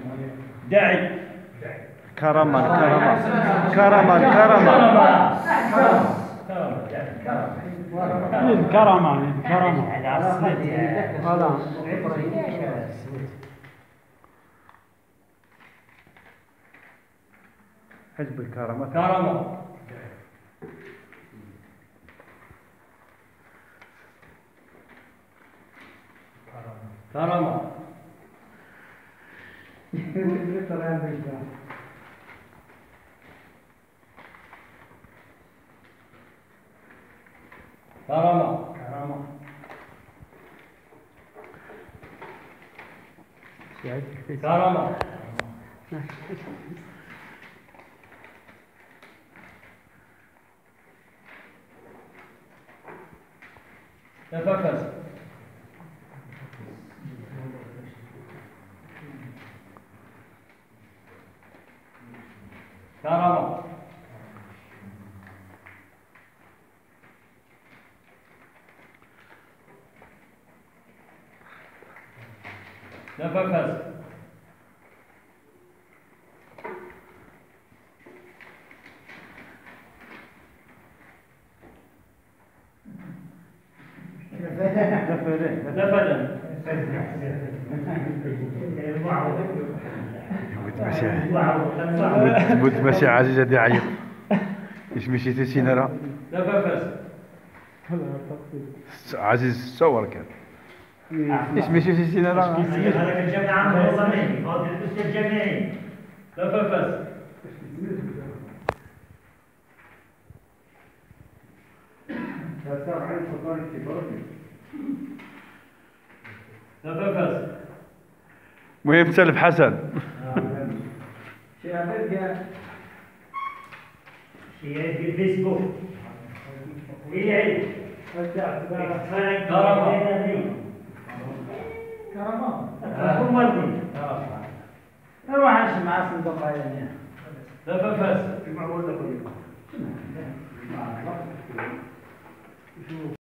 داعي. كرما كرما كرما حزب الكرامة كرما كرما كرما كرما تفكس كرما تفكس نفدا متمشي عزيزة دي عيط ايش مشيتي سينرا عزيز صور كان ايش مشيتي سينرا هذاك الجامعة منظمين فاضل الاستاذ الجامعي تفكس تفكس مهم سلف حسن شيء في الفيسبوك إيه كرما نروح نمشي مع صندوق يعني تفكس